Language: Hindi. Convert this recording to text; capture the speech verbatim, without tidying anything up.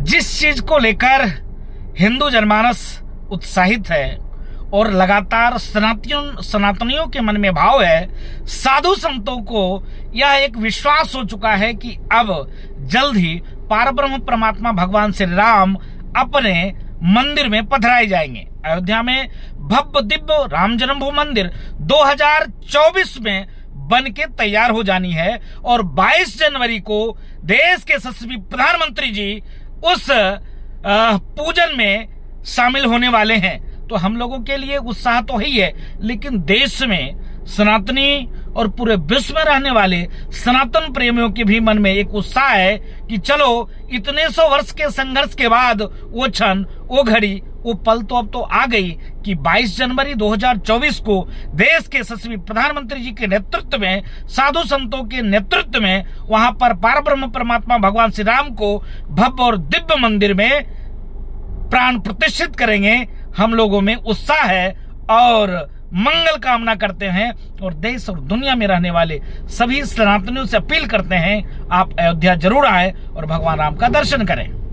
जिस चीज को लेकर हिंदू जनमानस उत्साहित है और लगातार सनातनियों सनातनियों के मन में भाव है, साधु संतों को यह एक विश्वास हो चुका है कि अब जल्द ही पारब्रह्म परमात्मा भगवान श्री राम अपने मंदिर में पधराए जाएंगे। अयोध्या में भव्य दिव्य राम जन्मभूमि मंदिर दो हज़ार चौबीस में बन के तैयार हो जानी है और बाईस जनवरी को देश के यशस्वी प्रधानमंत्री जी उस पूजन में शामिल होने वाले हैं। तो हम लोगों के लिए उत्साह तो ही है, लेकिन देश में सनातनी और पूरे विश्व में रहने वाले सनातन प्रेमियों के भी मन में एक उत्साह है कि चलो इतने सौ वर्ष के संघर्ष के बाद वो क्षण, वो घड़ी, वो पल तो अब तो आ गई कि बाईस जनवरी दो हज़ार चौबीस को देश के यशस्वी प्रधानमंत्री जी के नेतृत्व में, साधु संतों के नेतृत्व में वहां पर पारब्रह्म परमात्मा भगवान श्री राम को भव्य और दिव्य मंदिर में प्राण प्रतिष्ठित करेंगे। हम लोगों में उत्साह है और मंगल कामना करते हैं और देश और दुनिया में रहने वाले सभी सनातनियों से अपील करते हैं, आप अयोध्या जरूर आए और भगवान राम का दर्शन करें।